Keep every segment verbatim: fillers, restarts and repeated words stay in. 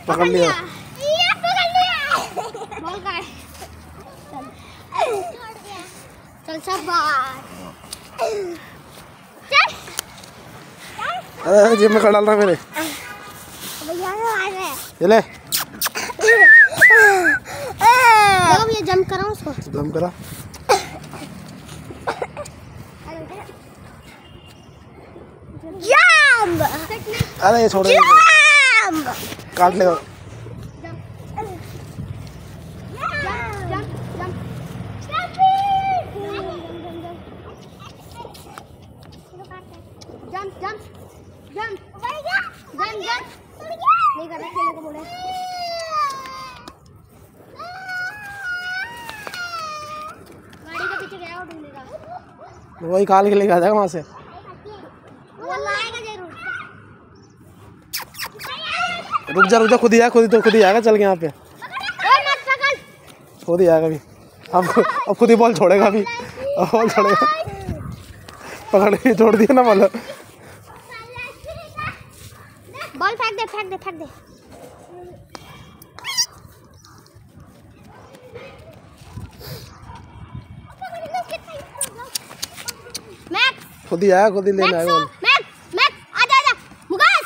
पकड़ लिया। चल शाबाश। अरे जेब में कर डाल रहा मेरे। चले ये जंप करा उसको। जंप करा। जंप। अरे ये छोड़ दे। काट ले। Jump jump jump jump jump नहीं करना, खेलने को बोले। गाड़ी के पीछे गया और ढूंढेगा। वही काल के लेके आ जाएगा वहाँ से। वो लाएगा जरूर। रुक जा रुक जा, खुद ही आया, खुद ही तो खुद ही आएगा चल के यहाँ पे। मत पकड़। खुद ही आएगा अभी। अब अब खुद ही बॉल छोड़ेगा अभी। अब बॉल छोड़ेगा। पकड़ के छोड़ दिया ना बॉल। बॉल फेंक दे फेंक दे फेंक दे। मैक्स खुद ही आया, खुद ही लेने आएगा बॉल। मैक्स मैक्स आजा आजा मुगास।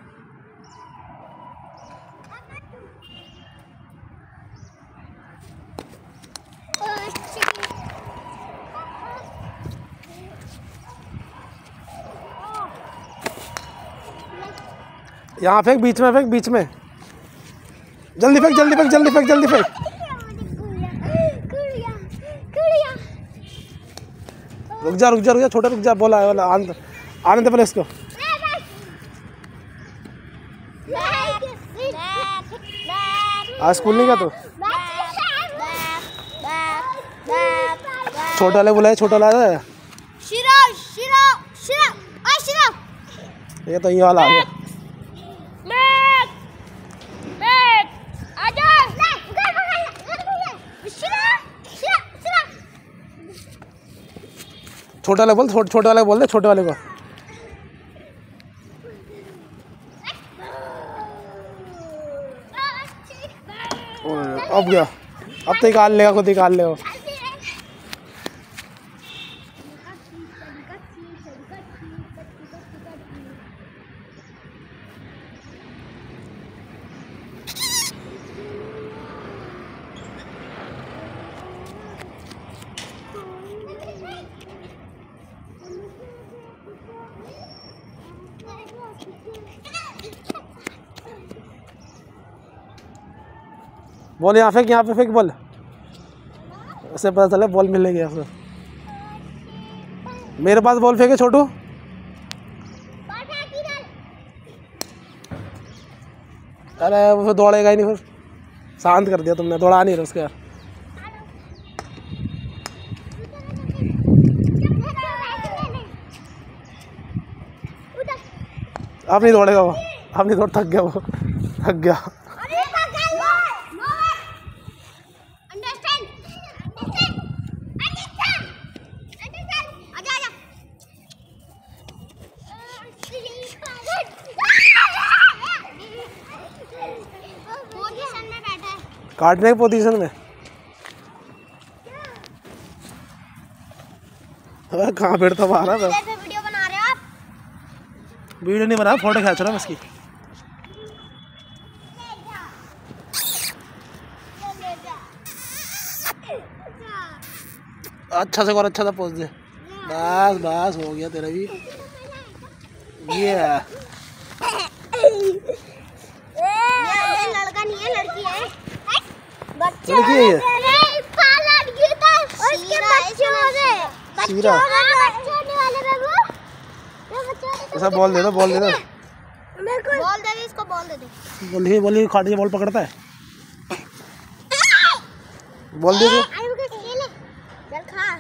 यहाँ फेंक, बीच में फेंक, बीच में। जल्दी फेंक जल्दी फेंक जल्दी फेंक जल्दी फेंक। रुक जा रुक जा रुक जा, छोटा रुक जा, बोला है वाला आनंद आनंद पहले इसको। आज स्कूल नहीं गया तो छोटा वाले बुलाया, छोटा वाला है। शिरो शिरो शिरो आ शिरो। ये तो ये वाला आ गया। छोटा वाले बोल, छोटे वाले बोल दे, छोटे वाले को। अब गया, अब तो निकाल लेगा, खुद निकाल लेगा। बॉल यहाँ फेंक, यहाँ पे फेंक बॉल। उसे पता चला बॉल मिल गया उसे। मेरे पास बॉल फेंके छोटू। अरे वो फिर दौड़ेगा ही नहीं, फिर शांत कर दिया तुमने, दौड़ा नहीं रहा उसके यार। अब नहीं दौड़ेगा वो, अब नहीं दौड़, थक गया वो, थक गया। काटने की पोजीशन में। अरे कहाँ बैठता बाहर है। वीडियो बना रहे हो आप? वीडियो नहीं बना, फोटो खींच रहा उसकी। अच्छा से और अच्छा सा पोज दे। बस बस हो गया तेरा भी। ये लड़का नहीं है, लड़की है। बच्चे लड़की है ये। लड़की था और इसके बच्चे हो गए। सीरा। बच्चे होने वाले बाबू। ऐसा बॉल दे दो, बॉल दे दो। बॉल दे दे इसको, बॉल दे दे। बॉल ही बॉल ही खाट के बॉल पकड़ता है। बॉल दे दो। चल खा।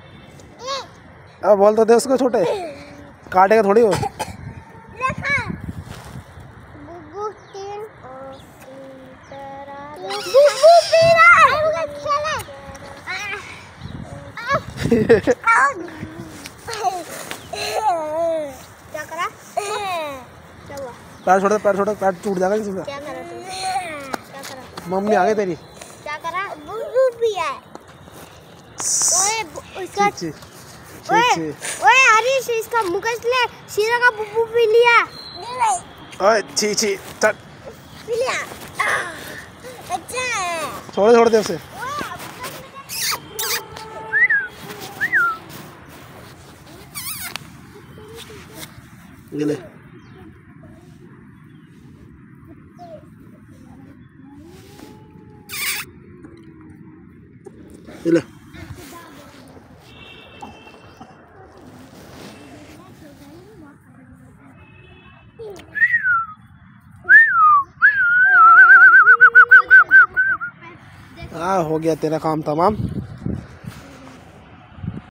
अब बॉल तो दे उसको, छोटे काटेगा थोड़ी वो। क्या करा? क्या हुआ? पैर छोड़, पैर छोड़, पैर टूट जाएगा इसमें। क्या करा? मम्मी आ गई तेरी। क्या करा? बुबू भी है। ओए इसका ची, ची, ओए ची। ओए हरीश इसका मुकेश ले शीरा का बुबू पी लिया। ओए छी छी चल पी लिया। अच्छा है। छोड़ छोड़ दे उसे। ये ले ये ले हाँ हो गया तेरा काम तमाम।